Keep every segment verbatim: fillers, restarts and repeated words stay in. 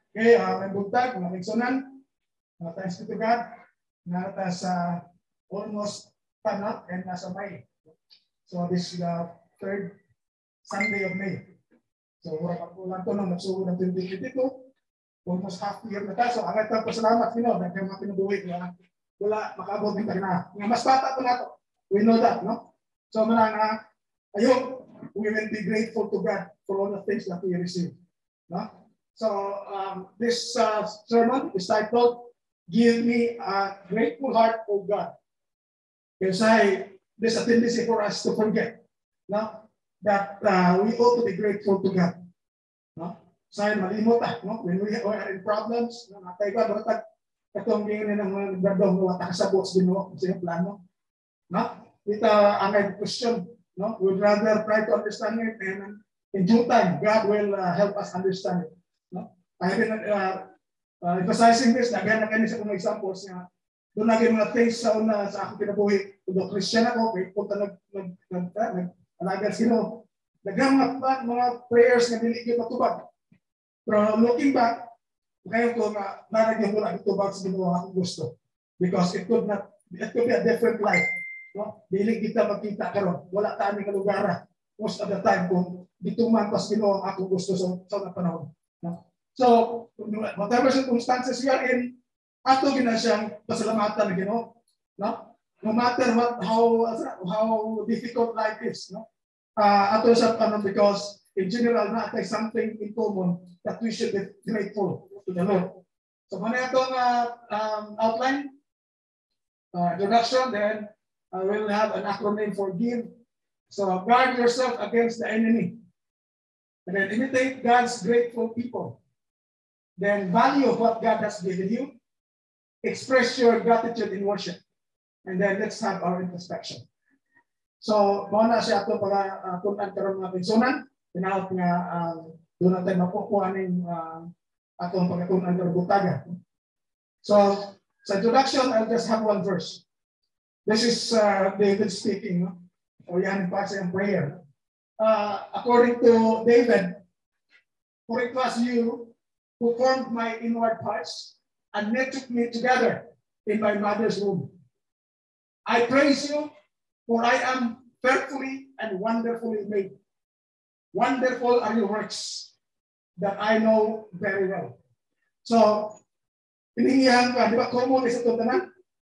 Okay, uh, may buntag, mga igsunan. Uh, thanks be to God. Nata sa almost tanak and nasa May. So this is the third Sunday of May. So wala pa po lang ito nung nagsugod ng twenty twenty-two. Almost half year na tayo. So ang ito po salamat, you know, nagkaroon mga pinubuhay. Wala, wala makaabot ng na. Nga mas bata po na ito. We know that, no? So marang, uh, I hope we will be grateful to God for all the things that we receive. No? So um, this uh, sermon is titled, Give Me a Grateful Heart, O God. Because I, there's a tendency for us to forget, no? That uh, we ought to be grateful to God. No? Saya malimot ah, no? When we are in problems, no? Natay ka, baratag, katong gini ng mga nagdadong wata ka sa box din mo, sa plano. No? Ito ang uh, question, no? We'd rather try to understand it, and in due time, God will uh, help us understand it. No? I have been uh, uh, emphasizing this, nagyan na kayo sa mga examples nga, doon naging mga things sa una sa aking kinabuhi. Kung Christian ako, kaya punta nag, nag, nag, nag, nag, sino, nagyan mga, mga prayers na diligid matubag. Pero looking back, ngayon ko na naragyan ko na itubag sa ginawa akong gusto. Because it could not, it could be a different life. No? Dili kita magkita karon, wala ta ni kalugara most of the time kung dituman pas Ginoo ang akong gusto sa sa panahon. No? So whatever circumstances we are in, ato gina siyang pasalamatan ni Ginoo, no? No matter what how how difficult life is, no? Uh, ato sa ano, because in general na atay something in common that we should be grateful to the Lord. So muna itong uh, um, outline, uh, introduction, then I will have an acronym for GIVE. So guard yourself against the enemy. And then imitate God's grateful people. Then value what God has given you. Express your gratitude in worship. And then let's have our introspection. So, muna siya ito para kung ang karoon mga pinsunan, tinawag nga doon natin mapukuha ng atong pagkatunan ng butaga. So, sa introduction, I'll just have one verse. This is uh, David speaking, no? O yan pa sa prayer. Uh, according to David, for it was you who formed my inward parts and knitted me together in my mother's womb. I praise you, for I am fearfully and wonderfully made. Wonderful are your works that I know very well. So, inihihan ka, di ba, common is ito tanan?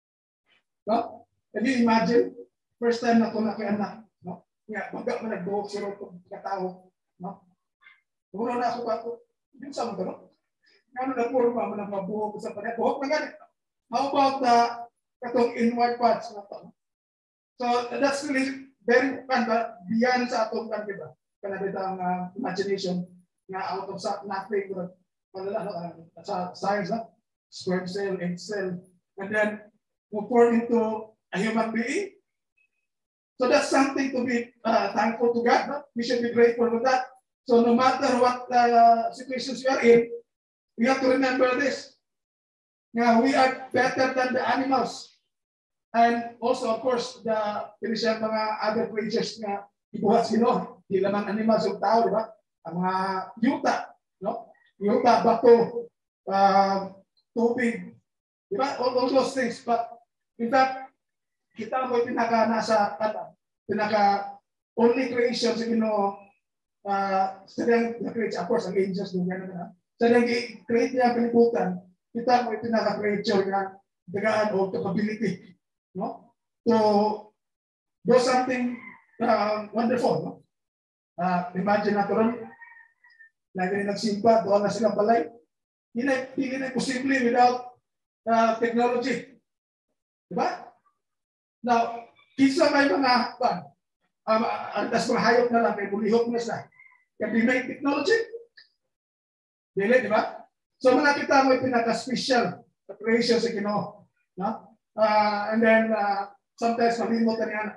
No? Can you imagine? First time na ito na kay anak, no? Nga, baga man nagbuhok sila itong katao, no? Muna na ako pa ito. Yung sa mga, no? Nga na puro pa man ang mabuhok sa pagkat. Buhok na ganit. How about the katong inward parts na ito? So, that's really very fun, but beyond sa atong kan, diba? Kanabit ang uh, imagination nga out of nothing, but uh, sa science, no? Sperm cell, egg cell, and then will form into a human being. So that's something to be uh, thankful to God. No? We should be grateful for that. So no matter what uh, situations we are in, we have to remember this. Now we are better than the animals. And also, of course, the Christian mga other creatures na ibuhat sino, di lamang animals yung tao, di ba? Ang mga yuta, no? Yuta, bato, uh, tubig, di ba? All, all those things. But in fact, kita mo pinaka nasa kata, pinaka only creation sa Ginoo, uh, sa diyang na-create, of course, ang angels doon yan na, sa diyang i-create niya ang piniputan, kita mo pinaka creature na dagaan o capability, no? To do something uh, wonderful, no? Uh, imagine nato ron, lagi na nagsimpa, doon na silang balay, hindi na posible without uh, technology. Diba? Now, kisa may mga pan, um, antas mga hayop na lang, may bulihok na siya. Can we make technology? Dili, di ba? So, mga kita mo yung pinaka-special creation sa Ginoo. No? Uh, and then, uh, sometimes malimutan yan.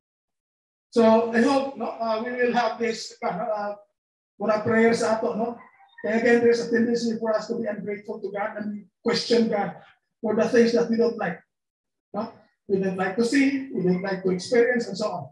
So, I hope no, uh, we will have this uh, muna prayer sa ato. No? Kaya again, there's a tendency for us to be ungrateful to God and question God for the things that we don't like. No? We don't like to see, we don't like to experience, and so on.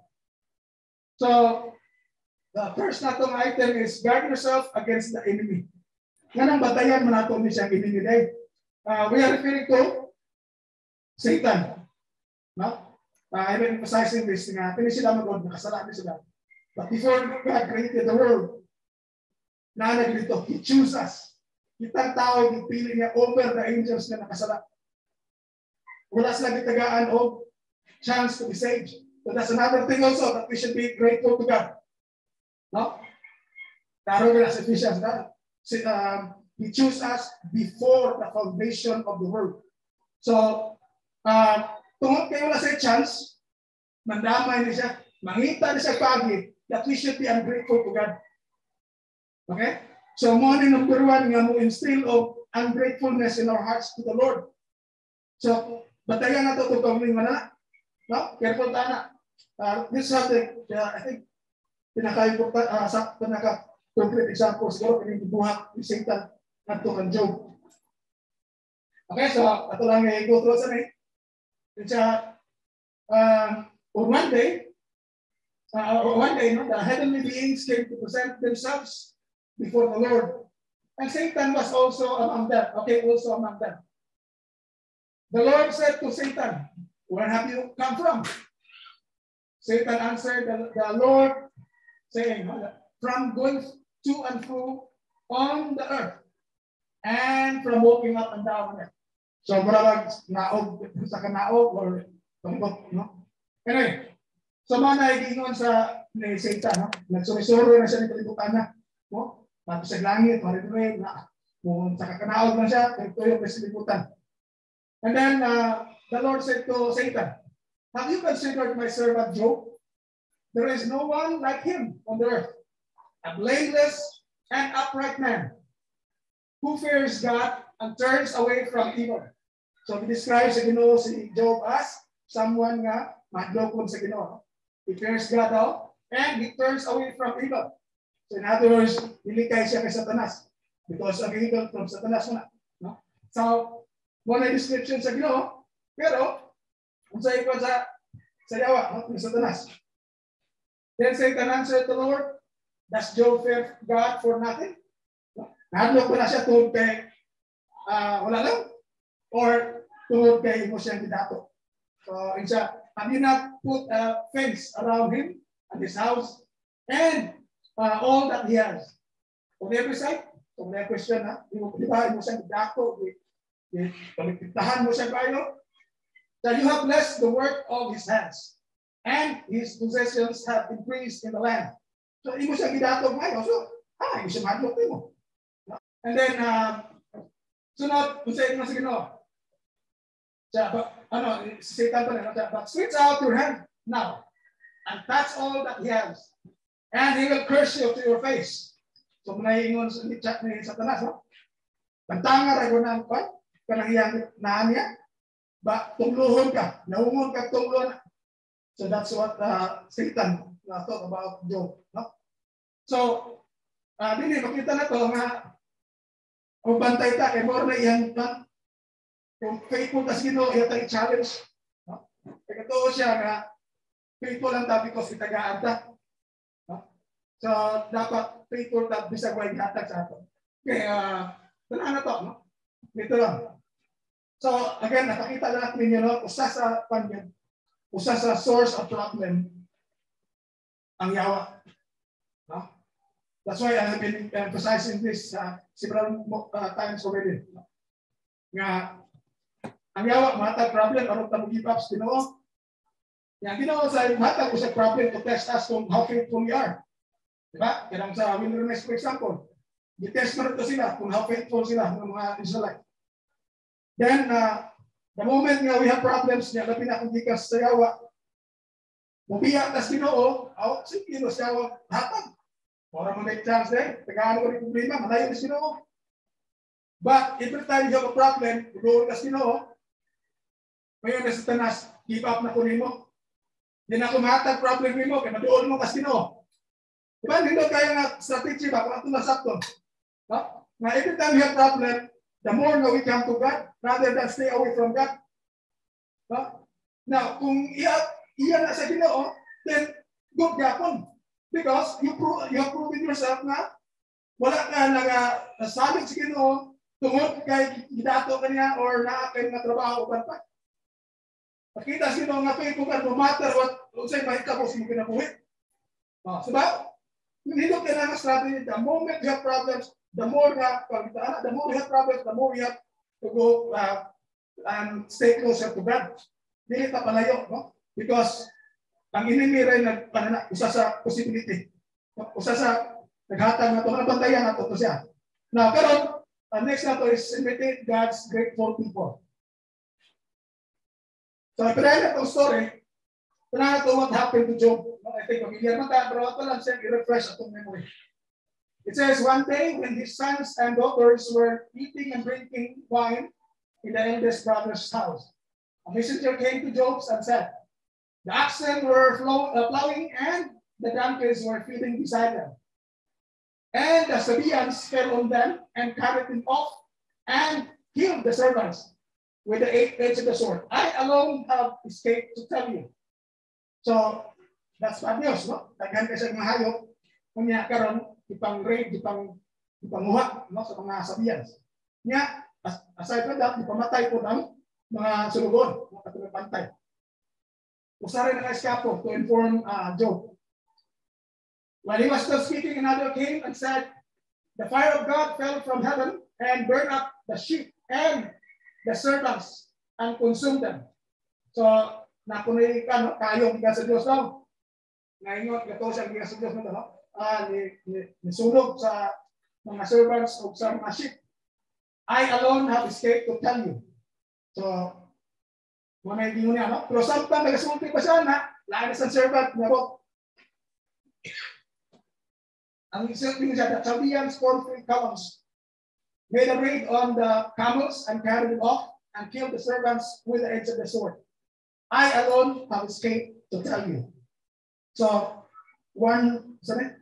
So, the first natong item is guard yourself against the enemy. nga nang batayan man nato ni siya giningiday. Uh, we are referring to Satan. No? Uh, I've been emphasizing this nga kini sila magod nakasala ni sila. But before God created the world, nanag dito, He chose us. Kitang tao gipili niya over the angels na nakasala. Wala sila gitagaan o chance to be saved. So that's another thing also that we should be grateful to God. No? Taro na sa Ephesians na, um, He chose us before the foundation of the world. So, uh, tungkol kayo wala sa chance, mandamay niya siya, mangita niya sa pagi that we should be ungrateful to God. Okay? So, morning number one, nga mo instill of ungratefulness in our hearts to the Lord. So, batayan na ito itong kawin na. No? Careful tana. Uh, this is the, uh, I think, pinaka-important, uh, sa pinaka-concrete example, siguro, pinag-buhat ni Satan at ito kang Job. Okay, so, ito lang may go through sa name. It's a, uh, or one day, uh, or one day, no, the heavenly beings came to present themselves before the Lord. And Satan was also among them. Okay, also among them. The Lord said to Satan, where have you come from? Satan answered the, the Lord, saying, from going to and fro on the earth, and from walking up and down on it. So, marag naog, sa kanaog, or tungkot, no? Anyway, so mga naigingon sa ni Satan, no? Nagsumisuro na siya ng kalibutan na, no? Tapos sa langit, maridre, na, kung sa kakanaog lang siya, ito yung kalibutan. And then, uh, the Lord said to Satan, have you considered my servant Job? There is no one like him on the earth, a blameless and upright man, who fears God and turns away from evil. So he describes sa Ginoo si Job as someone nga madlokon sa Ginoo. He fears God daw, and he turns away from evil. So in other words, nilikay siya kay Satanas because of evil from Satanas na. No? So, muna description sa Ginoo, pero kung sa ikaw sa sa yawa, no? Ni Satanas. Then Satan answered the Lord, does Job fear God for nothing? Nahadlok ko na siya tungkol kay uh, wala lang? Or tungkol kay mo siyang kidato? So, in siya, have you not put a fence around him and his house and uh, all that he has? On every side, kung may question na, di ba mo siyang kidato, pagkitahan mo siya kayo, that you have blessed the work of his hands, and his possessions have increased in the land. So, imo siya kidato ngayon. So, ah, imo siya madlok mo. And then, uh, sunod, kung sa inyo sa Ginoo, ano, si Satan pa rin, but stretch out your hand now, and touch all that he has, and he will curse you to your face. So, manahingon sa chat ni Satanas, no? Pantanga rin ko na, pa, kanang naan niya, ba, tungluhon ka, naungon ka tungluhon. So, that's what uh, Satan uh, thought about Job, no? So, uh, dili, makita na to nga, kung bantay ta, kay more na iyan, kung faithful ka sa Ginoo, iyan tayo challenge. No? Kaya totoo siya nga, faithful lang ta because itagaan ta. No? So, dapat faithful ta bisag way hatag sa ato. Kaya, uh, talaan na to, no? Dito lang. So, again, nakakita na natin ninyo, no? Usa sa panyan, usa sa source of problem, ang yawa. No? That's why I have been emphasizing this uh, several uh, times already. Nga, ang yawa, matag problem, aron ta mo give up sa Ginoo. Yang Ginoo sa matag ko sa problem to test us kung how faithful we are. Diba? Kaya sa wilderness, for example, i-test mo rin sila kung how faithful sila ng mga Israelite. Then, uh, the moment nga we have problems niya, na pinakundikas sa yawa, mubiyak na sa Ginoo, oh, sige, no, sa yawa, hatag. Para mag-make chance din, tagaan ko rin problema, malayo na Ginoo. But every time you have a problem, doon ka Ginoo, ngayon na Satanas, give up na ko nimo. Hindi na kumatag problem nimo, kaya madoon mo ka Ginoo. Diba, hindi kaya nga strategy ba, kung ito nasakto. No? Now, every time you have problem, the more na we come to God, rather than stay away from God. No? Now, kung iya, iya na sa Ginoo, then good gapon. Because you, prove, you have proven yourself na wala ka nga nasalig sa Ginoo tungod kay gidato kaniya or naa kay nga trabaho uban pa. Makita sa Ginoo nga faithful ka no matter what unsay mahitabo sa imong kinabuhi. Oh, sabab nindot ka na nga strategy. The moment you have problems, the more nga pagkitaan, the more you have problems, the more you have to go uh, and stay closer to God. Dili ta palayo, no? Because ang enemy ray nagpanana usa sa possibility. Usa sa naghatag na to na bantayan nato to siya. Now, pero uh, next na to is imitate God's grateful people. So, if I tell story, tanaw to what happened to Job. I think familiar na ta, pero ito lang siya i-refresh atong memory. It says, one day when his sons and daughters were eating and drinking wine in the eldest brother's house, a messenger came to Job and said, the oxen were flow, uh, plowing and the donkeys were feeding beside them. And the Sabaeans fell on them and carried them off and killed the servants with the eight edge of the sword. I alone have escaped to tell you. So, that's bad news, no? Daghan kasi mga hayop, kunya karon ipang raid, ipang ipanguha, no, sa mga Sabaeans. Nya, aside from that, ipamatay po ng mga sulugon, mga katulad pantay. Usara na eskapo to inform uh, Job. While he was still speaking, another came and said, the fire of God fell from heaven and burned up the sheep and the servants and consumed them. So, napunay ka, no? Kayo, hindi sa Diyos daw. Ngayon, gato siya hindi sa Diyos na no? Ah, ni, ni, nisunog sa mga servants o sa mga sheep. I alone have escaped to tell you. So, mga hindi mo niya, no? Pero samtang nagasulti pa siya na, lahat sa servant, nabot. Ang isang thing siya, the Chaldeans formed three columns, made a raid on the camels and carried them off and killed the servants with the edge of the sword. I alone have escaped to tell you. So, one, sorry,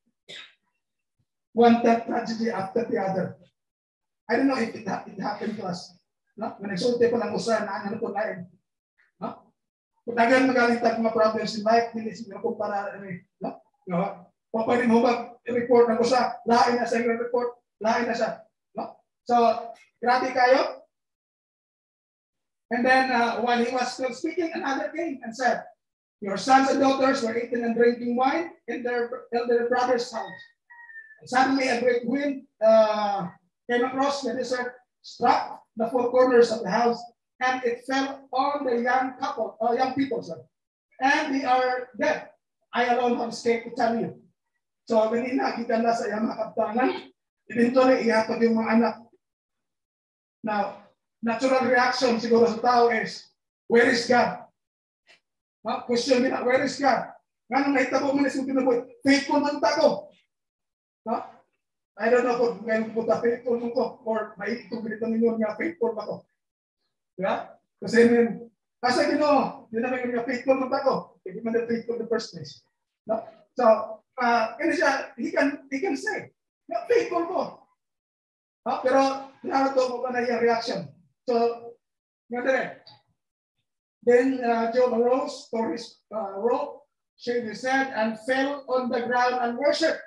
one tragedy after the other. I don't know if it, it happened to us. No? When nagsulti ko lang usahan na ano po lain. No? Kung tagal magalitag mga problems in life, hindi siguro kumpara, no? No? Kung pwede mo mag-report na ko sa, lain na sa yung report, lain na siya. No? So, grabe kayo. And then, uh, while he was still speaking, another came and said, your sons and daughters were eating and drinking wine in their elder brother's house. And suddenly, a great wind uh, came across the desert, struck the four corners of the house, and it fell on the young couple, uh, young people, sorry. And they are dead. I alone have escaped to tell you. So, ganina, kita na sa iyang mga kaptangan, eventually, ihatag yung mga anak. Now, natural reaction siguro sa tao is, where is God? No? Question nila, where is God? Nga nung nahitabo mo na isang kinabuhi, faithful man tako. No? I don't know kung ngayon pupunta faithful mo ko or may itong ninyo nga faithful ba ko. Diba? Kasi yun, kasi Ginoo, yun naman yung faithful mo tako. Hindi man na faithful in the first place. No? So, uh, siya, he can, he can say, no, faithful ko. No? Pero, naroto mo ba na yung reaction? So, nga then uh, Job arose, tore his uh, robe, shaved his head, and fell on the ground and worshipped.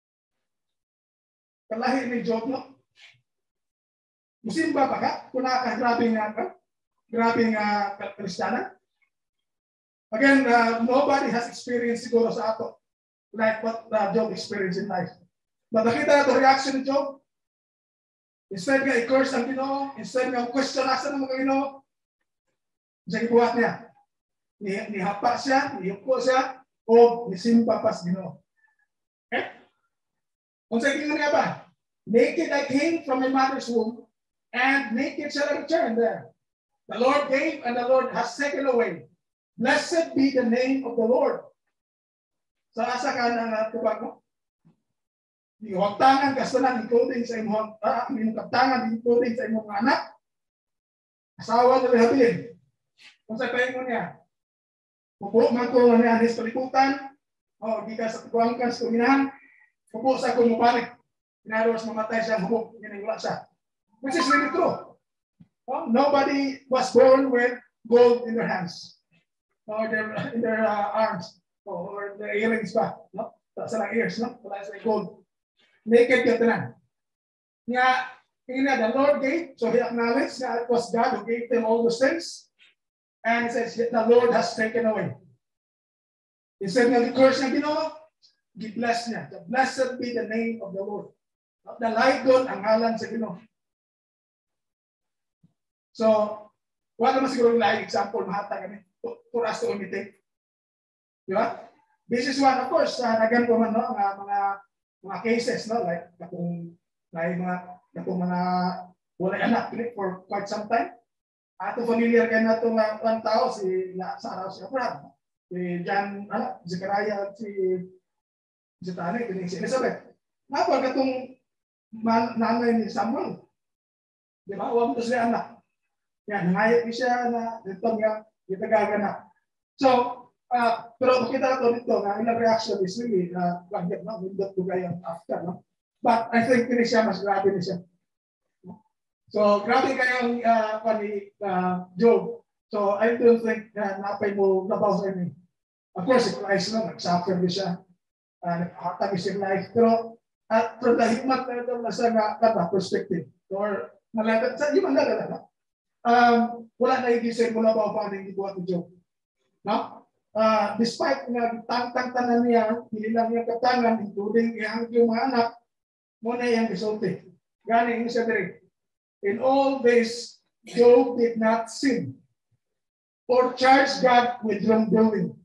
Kalahi ni Job, no? Musimba pa ka? Kung nakakagrabe nga ka? Grabe nga Kristyanan? Again, uh, nobody has experienced siguro sa ato like what uh, Job experienced in life. But nakita na ito reaction ni Job. Instead nga i-curse ang Ginoo, instead nga question asa ng mga Ginoo, sa ibuhat niya. Ni, nihapa siya, niyuko siya, o nisimpa pa sa Ginoo. Okay? Kung sa tingin niya ba? Naked I came from my mother's womb, and naked shall I return there. The Lord gave, and the Lord has taken away. Blessed be the name of the Lord. Sa asa ka na tubag mo? Iwagtangan kasanan, including sa imong uh, kaptangan, including sa imong anak. Asawa na rehabilin. Kung sa pahingo niya, pupo man ko na niya anis palikutan, o di ka sa tuwangkan sa kuminahan, pupo sa kumupalik. Inaros mamatay siya, hubog, yan ang wala siya. Which is really true. Oh, nobody was born with gold in their hands, or their, in their uh, arms, or their earrings pa. No? Sa lang ears, no? Wala sa gold. naked ka tanan. Nga, tingin na, the Lord gave, so he acknowledged that it was God who gave them all those things. And it says, the Lord has taken away. He said, nga, the curse na ginawa, gi-bless niya. Blessed be the name of the Lord. Nalaygon ang ngalan sa Ginoo. So, wala naman siguro yung laing example, mahata kami, for us to imitate. Di ba? This is one, of course, uh, nagan ko man, no, mga, mga, mga cases, no, like, katong, like, mga, katong mga, wala anak, for quite some time. Ato familiar kayo na itong uh, one tao, si Sarah, si Abraham, si John, ano, Zechariah, si, si Tani, si Elizabeth. Nga pa, katong, nanay ni Samuel. Di ba? Huwag ito sila anak. Yan, nangayat siya na ito nga, itagaganap. So, uh, pero makita ko dito na ilang reaction is really, uh, like, no, windot ko kayo after, no? But I think ini siya, mas grabe ni siya. So, grabe kayong uh, ni uh, Job. So, I don't think uh, napay mo nabaw sa inyo. Of course, si Christ no, nag-suffer din siya. Uh, Nagpakatag siya life. Pero, at from the hikmat na ito, nasa nga kata, perspective. Or, nalagat, sa yung nalagat na, um, wala na i-design mo na ba paano yung ibuhat ni Job. No? Uh, despite nga tang-tang-tanan niya, hinilang niya katangan, including iyang yung mga anak, muna iyang isulti. Galing siya dire. In all this, Job did not sin or charge God with wrongdoing.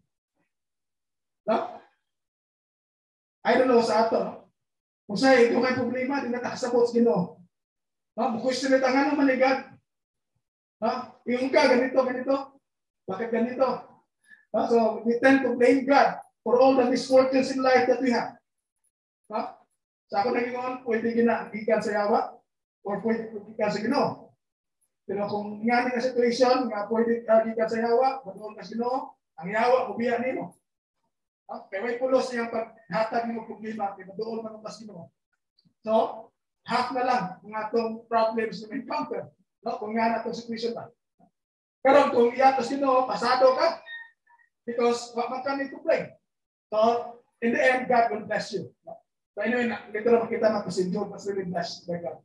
No? I don't know sa ato, no? Kung sa'yo, kung may problema, di na nakasabot sa Ginoo. Ha? Question na tangan naman ni God. Ha? Yung ka, ganito, ganito. Bakit ganito? Ha? So, we tend to blame God for all the misfortunes in life that we have. Ha? Sa ako naging on, pwede ginagikan sa yawa or pwede gikan sa Ginoo. Pero kung nga na situation, nga pwede gikan sa yawa, maduol ka sa Ginoo, ang yawa, ubiya nimo. Okay, may pulos niyang paghatag ng problema, doon man ang Ginoo. So, half na lang ang atong problems na encounter. No? Kung nga na itong situation ba. Pero kung iyatos Ginoo, pasado ka, because what man ka to play. So, in the end, God will bless you. So anyway, dito na makita natin si Job was really blessed by God.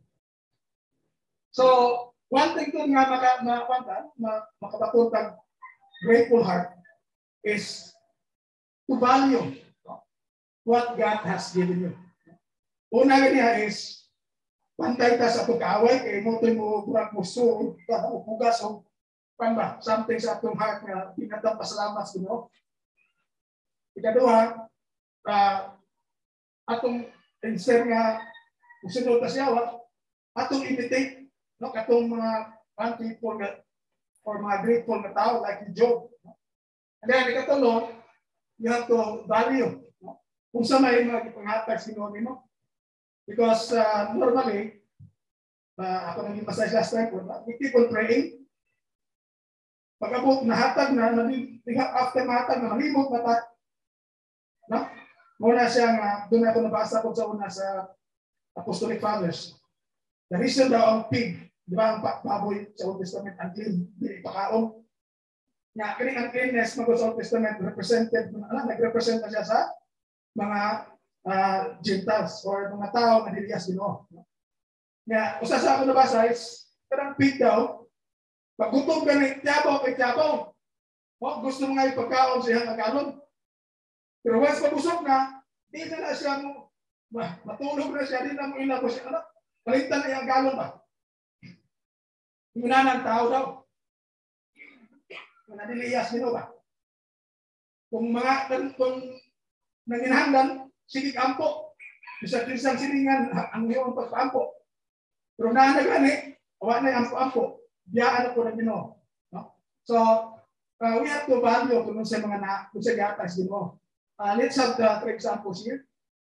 So, one thing to nga maka, maka, makapatuntang grateful heart is to value what God has given you. Una niya is, pantay ka sa pagkaaway, kaya mo ito mo burak mo so, pugas o pamba, something sa atong heart na pinatang pasalamat sa Ginoo. Ikaduha, uh, atong instead nga musunod ka siya, atong imitate, no, katong mga one people na, or mga grateful na tao like Job. And then, ikatulo, you have to value. No? Kung sa may mga ipanghatag sa Ginoo nimo. Because uh, normally, uh, ako naging pasay last time, we keep on praying. Pag-abot, nahatag na, after mahatag na, malimot na ta. No? Muna siyang, uh, doon ako nabasa ko sa una sa Apostolic Fathers. The reason daw ang pig, di ba ang baboy sa Old Testament, ang clean, di ipakaon. Nga, kini ang cleanness mag sa Old Testament represented, alam, nag-represent na siya sa mga uh, Gentiles or mga tao na niliyas Ginoo. Nga, usa sa ako nabasa is, karang pig daw, pag gutom ka ng tiyabaw kay tiyabaw, oh, gusto mo nga ipagkaon siya ng galon. Pero once mabusog na, di na na siya mo, matulog na siya, di na mo ilabos siya. Ano? Palitan na yung galon ba? Yung ng tao daw. Naniliyas nito ba? Kung mga, kung nanginahanglan, sige kampo. Bisa kisang silingan ang iyong pagpampo. Pero na gani, awa na yung ampo-ampo. Biyaan ako na Ginoo. No? So, uh, we have to value kung sa mga na, kung sa gatas Ginoo. Uh, let's have the three examples here.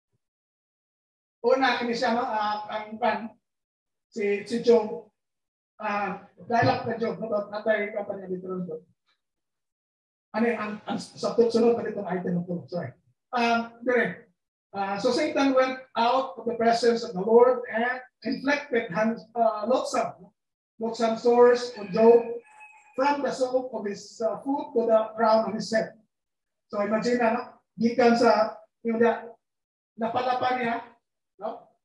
Una, kini siya, uh, ang pan, si, si Job, uh, dialogue na Job, natay kampanya dito rin doon. Ano yung, ang, ang, sa sunod pa ditong item po, sorry. Um, dire, uh, so Satan went out of the presence of the Lord and inflicted uh, loathsome, loathsome sores on Job from the sole of his uh, foot to the crown of his head. So imagine na, no? Gikan sa yung na, napalapan niya,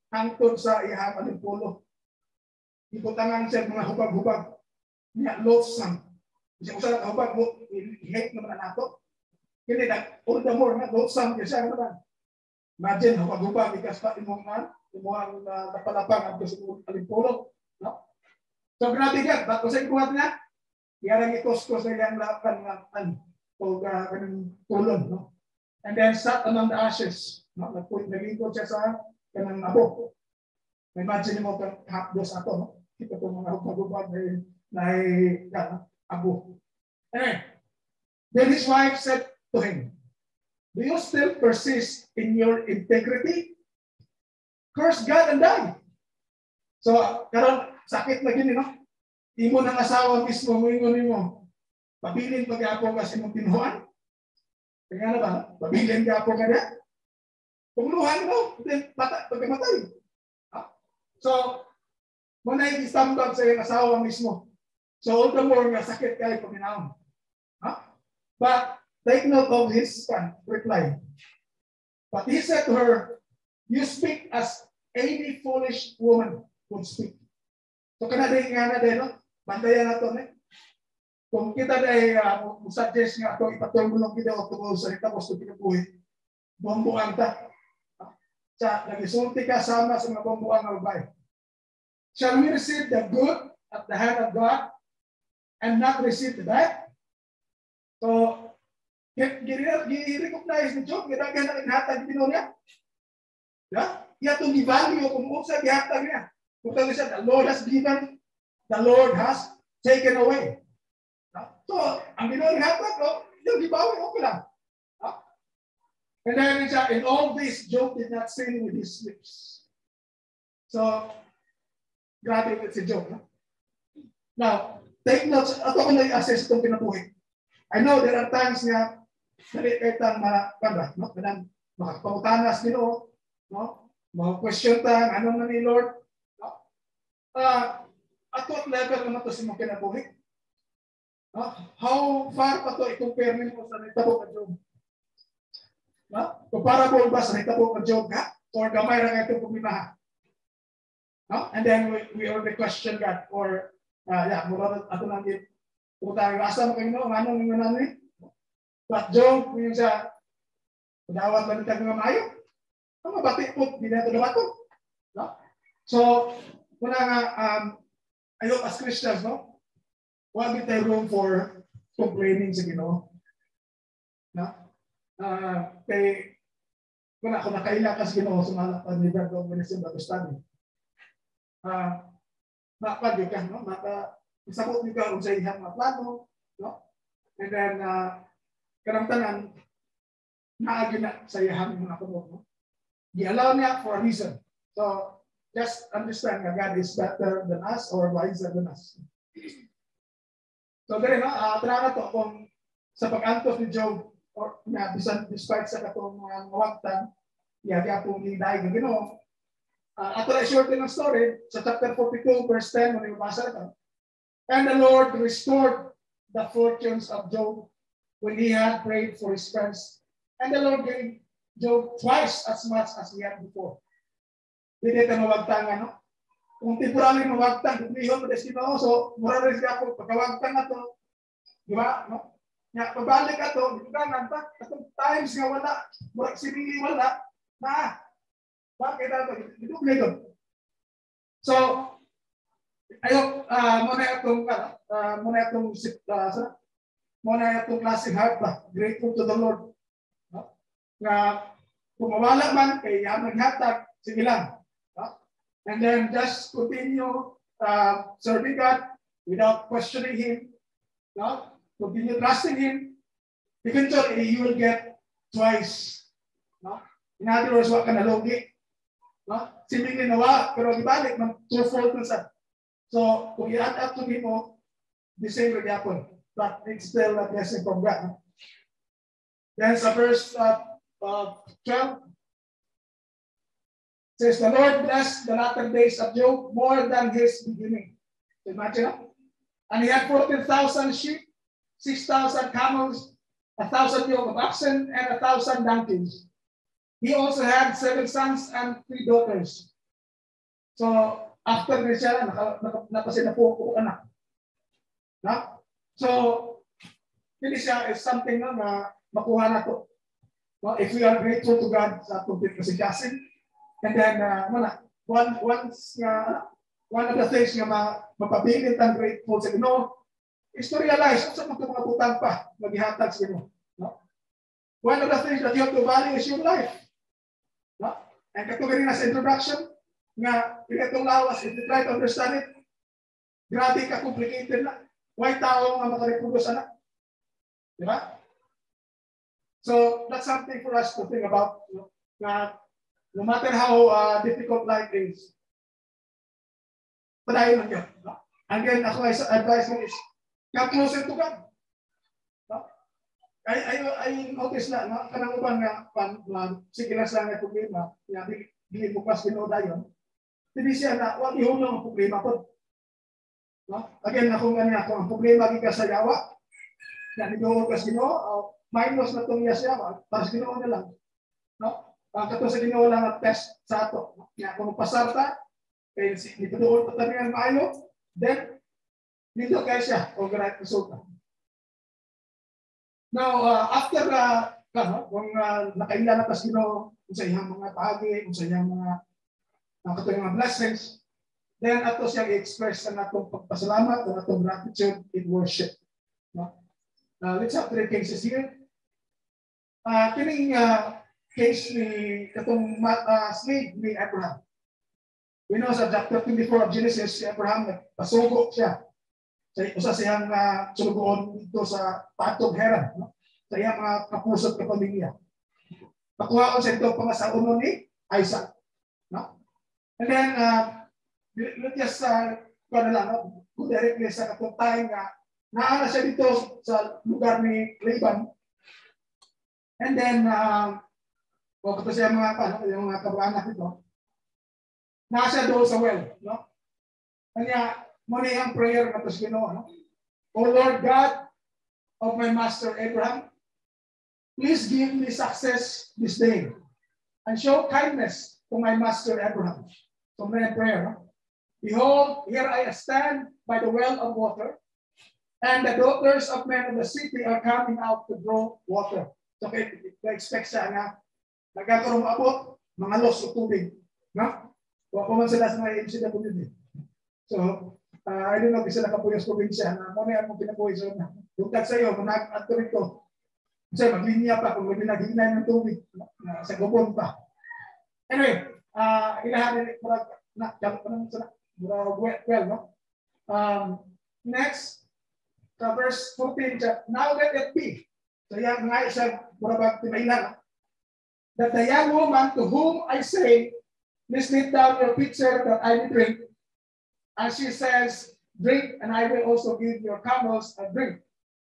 hangtod sa iyang alipulo. Ibutangan siya mga hubag-hubag niya loathsome. Kasi kung saan hubag mo, i-hate naman nato. Kini na, all the more na loathsome kasi siya naman. Imagine, hubag-hubag, ikas pa imong man, imong uh, kapalapang at sa alipulo. No? So, grabe yan. Ba't sa ikuhat niya, iyarang itos-kos na iyang lapan ng o kanang tulon. No? And then, sat among the ashes. No? Nagingkod siya sa kanang abo. Imagine mo kang hapdos ato, no? Kita po mga hubag-hubag na na uh, abo. Anyway, then his wife said to him, do you still persist in your integrity? Curse God and die. So, karon sakit na gini, no? Imo ng asawa mismo, moingon nimo, pabilin pag-apo kasi mong tinuhan. Kaya na ba? Pabilin ka-apo ka na? Pagluhan mo, pagkamatay. So, muna yung istambag sa iyong asawa mismo. So, all the more nga sakit kayo paminahon. Huh? But, take note of his son, reply. But he said to her, you speak as any foolish woman would speak. So, kanading nga na din, no? Bantayan na ito, ne? Kung kita dahil uh, suggest nga ito, ipatulong kita o tungkol sa ito, gusto pinabuhi, bumbuang ta. Sa nagisulti ka sama sa mga bumbuang na babae. Shall we receive the good at the hand of God and not receive the bad? So, i-recognize ni Job, ginagan na naghatag din niya. Yeah? Iya itong i-value kung sa gihatag niya. Kung tayo siya, the Lord has given, the Lord has taken away. So, ang ginoon hatag, no, yung gibawi, okay lang. And then, in all this, Job did not sin with his lips. So, grabe with si Job. No? Now, take notes. Ako ko nag-assess itong pinabuhi. I know there are times nga nalipitang mga kanda, no? Kanang makapangutanas nino, no? Mga question tang, ano na ni Lord? No? Uh, at what level naman ito si mga pinabuhi? No? How far pa ito i-compare nyo sa nitabo ka Job? No? Comparable ba sa nitabo ka Job, ha? Or gamay na ito pumimaha? No? And then we, we already question God or uh, yeah, mura ato nang gid utang asa mo kayo no anong nga nani. But Job yung sa dawat man tag nga maayo. Ang mabati po dinato dawato. No? So muna nga um ayo as Christians no. Wag we take room for complaining sa Ginoo. No? Uh, kay wala ko nakaila kas Ginoo sa mga panibag ng ministry Bible study. Ah, uh, mapag ka, no? Maka isabot ni ka sa iyang mga plano, no? And then uh, karamtanan naagi na sa iyang mga kumot, no? Di-allow niya for a reason. So just understand that God is better than us or wiser than us. So dere no, uh, tara to kung sa pag-antos ni Job or na bisan despite sa katong mga ngawagtan, iya pong giday ng Ginoo. Uh, ato na short ng story sa chapter forty-two verse ten mo nibasa ito. And the Lord restored the fortunes of Job when he had prayed for his friends. And the Lord gave Job twice as much as he had before. Hindi ito mawagtang ano. Kung temporary mawagtang, kumihon mo destino, so mura rin siya ako, pagkawagtang na to, di ba? No? Ya, pabalik ka to, di ba nga, katong times nga wala, mura sinili wala, na, bakit ito? Ito ito. So, ayok, uh, muna itong, uh, muna itong, uh, muna itong klaseng heart ba? Grateful to the Lord. No? Na, kung mawala man, kay yan naghatag, sige lang. No? And then just continue uh, serving God without questioning Him. No? Continue trusting Him. Eventually, you will get twice. No? In other words, wak ka nalugi. No? Simili nawa, pero ibalik, mag-two-fold na sa. So, kung i-add up to me mo, the same will happen. But it's still a blessing from God. No? Then sa verse uh, uh, twelve, says, the Lord blessed the latter days of Job more than his beginning. So imagine that. And he had fourteen thousand sheep, six thousand camels, a thousand yoke of oxen, and a thousand donkeys. He also had seven sons and three daughters. So, after din siya, napasina po ko anak. No? So, hindi siya is something na, na makuha na to. No? If we are grateful to God sa complete kasigasin, and then, uh, wala, one, once nga, one of the things nga mapabilit ang grateful sa Ginoo is to realize kung saan mga butang pa maghihatag sa Ginoo. No? One of the things that you have to value is your life. No? And katulad rin sa introduction, nga itong lawas, if you try to understand it, grabe ka complicated na. Why tao nga makareproduce anak? Di ba? So, that's something for us to think about. You know, na no matter how uh, difficult life is, padayon lang yun. No? Again, ako ay advice is, come closer to God. No? I, I, I notice na, no? Kanang ubang nga, pan, man, sige lang sa nga problema, nga, di bukas ginoda yun, hindi siya na, wag ihulong ang problema po. No? Again, ako nga niya, kung ang problema gikas sa yawa, na nidungog kas Ginoo, uh, minus na itong yes yawa, para sa Ginoo na lang. No? Uh, kato sa Ginoo lang ang test sa ato. No? Kaya kung pasarta, eh, dito doon patalingan maayo, then, dito kayo siya, o right resulta. Now, uh, after, uh, ano, kung uh, nakailan na kas Ginoo, kung sa iyang mga bahagi, kung sa iyang mga ang katong mga blessings, then ato siyang i-express ang atong pagpasalamat, ang atong gratitude in worship. No? Uh, let's have three cases here. Uh, kining uh, case ni katong uh, slave ni Abraham. We know sa chapter twenty-four of Genesis, si Abraham nagpasugo siya sa usa siyang uh, sulugoon dito sa Patog Heran, no? Sa iyang mga kapusot ka pamilya. Nakuha ko sa ito pangasaunon ni Isaac. No? And then, uh, let's just, uh, kung na lang, go directly sa katutay nga, naana siya dito sa lugar ni Laban. And then, uh, kung ito siya mga, ano, yung mga kabanak ito, nasa doon sa well, no? Kanya, muna yung prayer na ito sa Ginoo, no? O Lord God of my master Abraham, please give me success this day and show kindness to my master Abraham. So may prayer. No? Behold, here I stand by the well of water, and the daughters of men of the city are coming out to draw water. So ka-expect siya nga, nagkakaroon abot, mga los o tubig. No? Kung ako man sila sa mga M C W D. So, uh, I don't know kung sila kapuyos probinsya na muna yan mong pinapuwis na. Lugtad sa iyo, manag-ato rito. Kasi maglinya pa kung may naghinay ng tubig na, sa gubon pa. Anyway, uh, ilahan din murag na jump pa naman sa murag well, no? Um, next, sa verse fourteen, now let it be. So yan nga isa murag timailan. That the young woman to whom I say, please lift down your pitcher that I may drink. And she says, drink, and I will also give your camels a drink.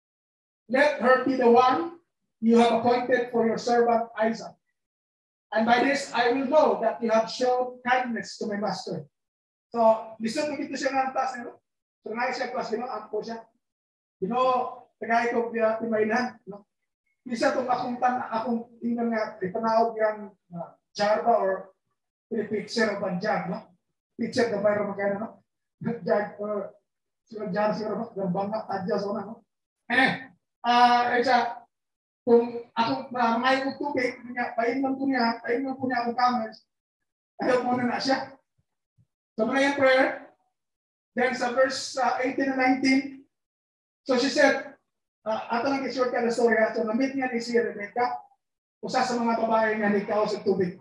Let her be the one you have appointed for your servant Isaac. And by this, I will know that you have shown kindness to my master. So, lisod mo dito siya ng taas nito. So, nga siya plus, you know, ako siya. You know, tagay ko biya timailan. No? Isa itong akong tan, akong tingnan nga, ipanawag yung uh, jar ba or picture of a jug, no? Picture na mayroon magkano, no? Jug or sila jar siguro, no? Bangga, adya sa una, no? Eh, ah, uh, isa, kung ako uh, may tubig, painom ko niya, painom ko niya akong camels, ayaw mo na na siya. So muna yung prayer. Then sa verse uh, eighteen and nineteen, so she said, uh, ato lang i-short ka na story, so na-meet niya ni si Rebecca, usa sa mga babae nga nikaw sa tubig.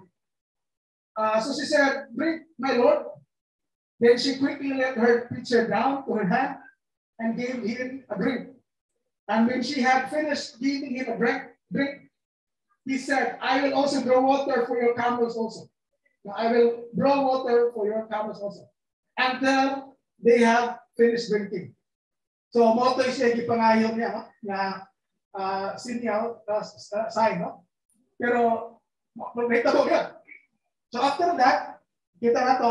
Uh, so she said, drink, my Lord. Then she quickly let her pitcher down to her hand and gave him a drink. And when she had finished giving him a drink, drink, he said, I will also draw water for your camels also. Now, I will draw water for your camels also. Until they have finished drinking. So, mo ito siya ipangayon niya, no? Na uh, signal, uh, sign, no? Pero, may tabog yan. So, after that, kita na to,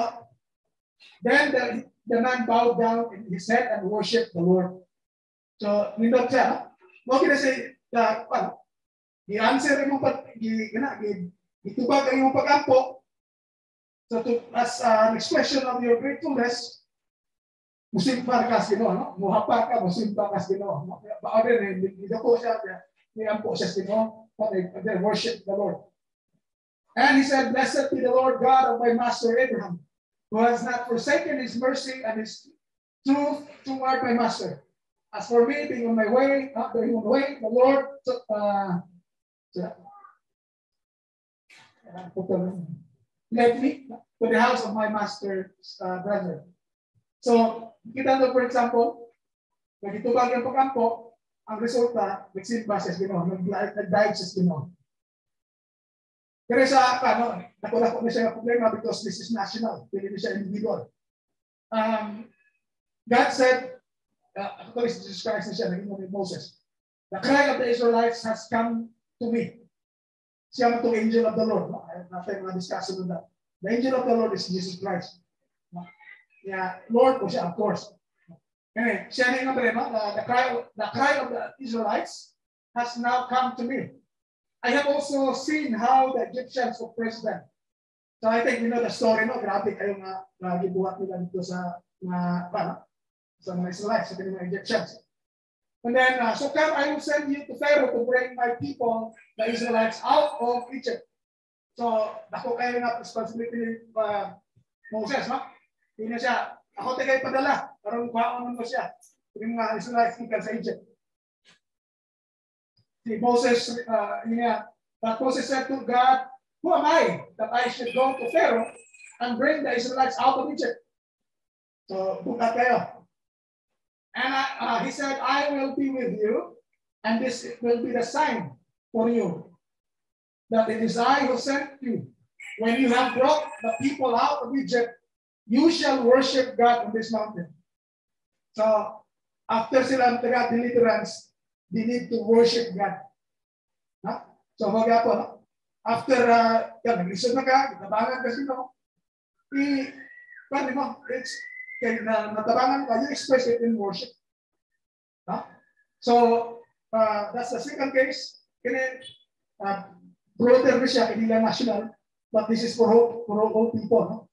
then the, the man bowed down in his head and worshiped the Lord. So, nindot siya, mo kita siya, uh, well, i-answer yung pag, i-tubag ang yung pag-ampo. So to, as an expression of your gratefulness, musimpa ka sa Ginoo, no? Muhapa ka, musimpa ka sa Ginoo. Baon rin, hindi ko siya, niyampo siya sa Ginoo, and then worship the Lord. And he said, blessed be the Lord God of my master Abraham, who has not forsaken his mercy and his truth toward my master. As for me, being on my way, not being on the way, the Lord took, uh, led me to the house of my master's uh, brother. So, kita to, for example, nagitubag ng pagkampo, ang resulta, nagsimba siya sa Ginoo, nag-dive siya sa Ginoo. Pero sa, ano, nakulako na siya ng problema because this is national, hindi siya individual. Um, God said, uh, actually, Jesus Christ na siya, naging mo ni Moses, the cry of the Israelites has come to me. Siya ang itong angel of the Lord. No? Natin mga discussion on that. The angel of the Lord is Jesus Christ. No? Yeah, Lord po siya, of course. Anyway, siya na yung problema, the, the, cry, the cry of the Israelites has now come to me. I have also seen how the Egyptians oppressed them. So I think you know the story, no? Grabe kayo nga uh, gibuhat nila dito sa mga, uh, sa mga Israelites, sa mga Egyptians. And then, uh, so come, I will send you to Pharaoh to bring my people, the Israelites, out of Egypt. So, ako kayo na responsibility ni uh, Moses, no? Hindi na siya, ako tayo padala, parang kwaon mo siya, yung mga Israelites ikan sa Egypt. Si Moses, uh, niya, but Moses said to God, who am I that I should go to Pharaoh and bring the Israelites out of Egypt? So, bukat kayo. And I, uh, he said, I will be with you, and this will be the sign for you, that it is I who sent you. When you have brought the people out of Egypt, you shall worship God on this mountain. So, after sila taga deliverance, they need to worship God. Huh? So, mga po, no? After, uh, yan, nag-listen na ka, natabangan kasi, no? I, paano mo, it's, kaya na natabangan ka, you express it in worship. Huh? So, uh, that's the second case. Kaya, uh, broader na siya, hindi lang national, but this is for all, for all people. No?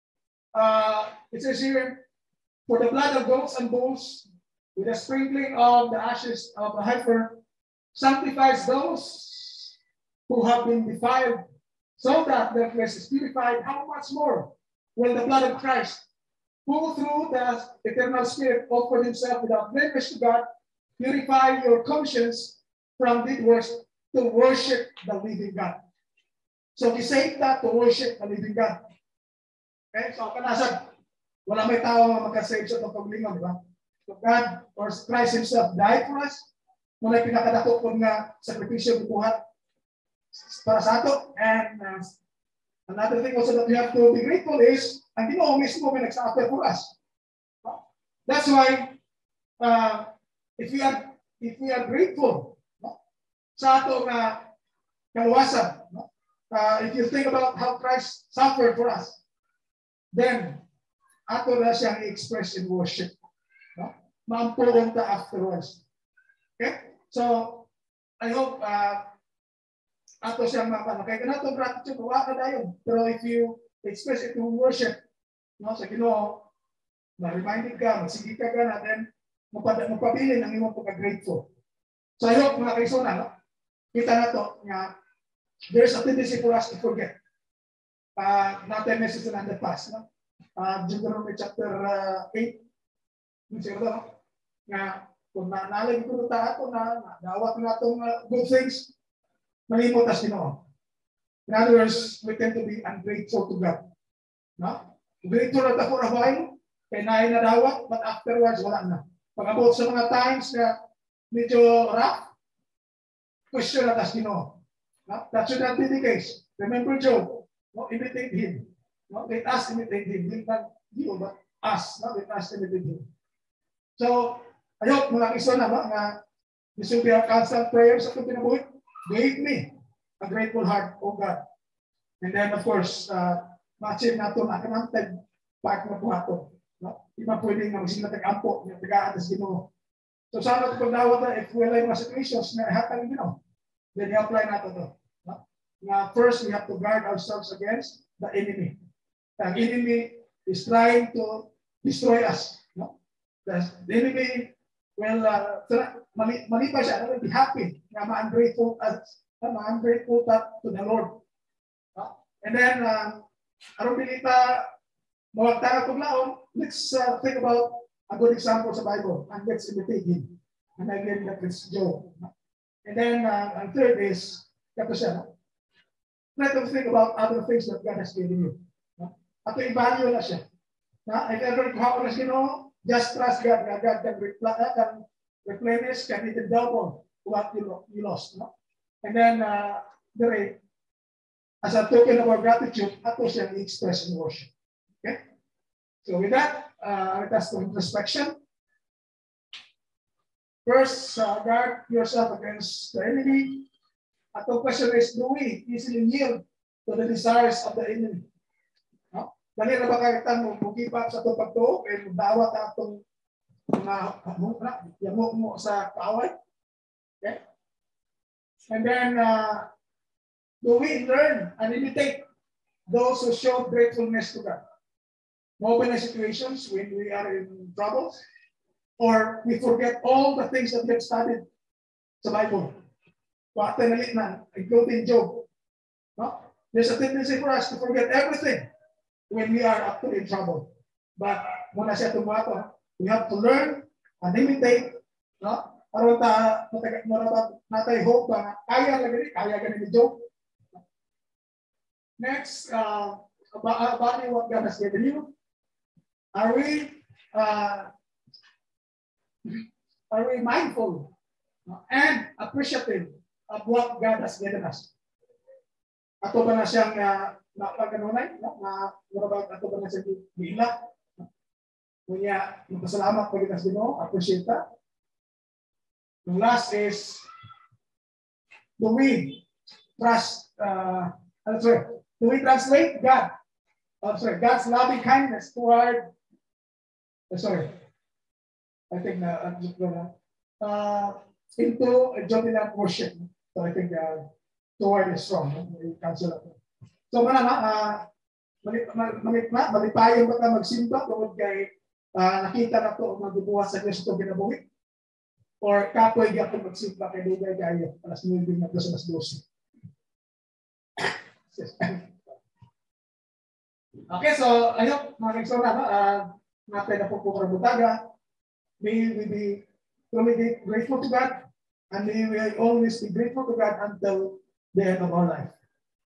Uh, it says here, for the blood of goats and bulls, with a sprinkling of the ashes of the heifer, sanctifies those who have been defiled, so that their flesh is purified. How much more will the blood of Christ, who through the eternal Spirit offered himself without blemish to God, purify your conscience from dead works to worship the living God. So we say that to worship the living God. Okay, so kanasag, wala may tao na makasave sa itong paglingon, di ba? So God or Christ himself died for us. Muna pinakadako po nga sakripisyo bubuhat para sa ato. And uh, another thing also that we have to be grateful is, ang Ginoo mismo may nag-suffer for us. That's why, uh, if we are if we are grateful, no, sa ato nga kaluwasan, no, uh, if you think about how Christ suffered for us, then ato na siyang i-express in worship. No? Maampuon ta afterwards. Okay? So, I hope uh, ato siyang mapano. Kaya ganito gratitude, wala ka dayon. Pero if you express it in worship, no, sa Ginoo, ma-reminded ka, magsigi ka ka na, then mapabilin ang imong pagka-grateful. So I hope mga kaisona, no? Kita na to, nga, there's a tendency for us to forget. Uh, natin message na the past, no? Uh, Deuteronomy chapter uh, eight, no? Nga, kung nanalig ko na ito na, dawat na itong uh, good things, malimot as Ginoo. In other words, we tend to be ungrateful to God. No? Grateful na ito for a while, kaya nahin na dawat, but afterwards, wala na. Pag-abot sa mga times na medyo rough, question na tas Ginoo. No? That should not be the case. Remember Job, no? Imitate him. No? Let us imitate him. Hindi not you, but us. No? Let us imitate him. So, I hope mga kiso na, no? Nga, this will be our constant prayers sa pinabuhay. Give me a grateful heart, oh God. And then, of course, uh, ma-achieve na ito, nakanantag, part na po ito. No? Di ba pwede nga magsing natag-ampo, natagaan tas Ginoo. So, sana ito pagdawat na, if we like mga situations na hatang Ginoo, then i-apply natin ito. No? Now, first, we have to guard ourselves against the enemy. The enemy is trying to destroy us. No? The, the enemy will uh, mali, mali pa siya, will be happy na ma-ungrateful as ma-ungrateful to the Lord. No? And then, uh, aron bilita mawagtara kong laon, let's uh, think about a good example sa Bible and let's imitate him. And again, that is Job. And then, uh, and third is, kato siya, no? Try to think about other things that God has given you. No? At i-value na siya. Na, if ever how oras you know, just trust God. God can, repl- uh, can replenish, can even double what you, you lost. No? And then, uh, the rate, as a token of our gratitude, ato siya i-express in worship. Okay? So with that, uh, let us do introspection. First, uh, guard yourself against the enemy. Ato question is, do we easily yield to the desires of the enemy? No? Dali na ba kayo itang mag-give-up sa itong pagtuo eh magdawat na itong mga yamok mo sa kaaway? Okay? And then, uh, do we learn and imitate those who show gratefulness to God? Open situations when we are in troubles, or we forget all the things that we have studied sa Bible. Including Job. No? There's a tendency for us to forget everything when we are actually in trouble. But muna siya tumato, we have to learn and imitate. No? Aron ta natay hope ba kaya lagi kaya ganin ni Job. Next, uh, about, about what God has given you. Are we uh, are we mindful and appreciative of what God has given us? Ato ba na siyang uh, napaganoonay? Na, na, ba, ato ba na siyang biila? Kunya, magpasalamat pag itas Ginoo, appreciate that. The last is, do we trust, uh, I'm sorry, do we translate God? I'm sorry, God's loving kindness toward, uh, sorry, I think na, uh, uh, into a jubilant worship. So I think uh, the word is strong. We cancel it. So mana na, uh, malit na, malipayon ba ka magsimba tungkol kay uh, nakita na to magbubuhat sa Diyos ito ginabuhi? Or kapoy di ako magsimba kay Dugay kayo alas nine na plus alas twelve. Okay, so I hope mga kaigsoon na, uh, natin na po po karabutaga. May we be truly grateful to God, and we will always be grateful to God until the end of our life.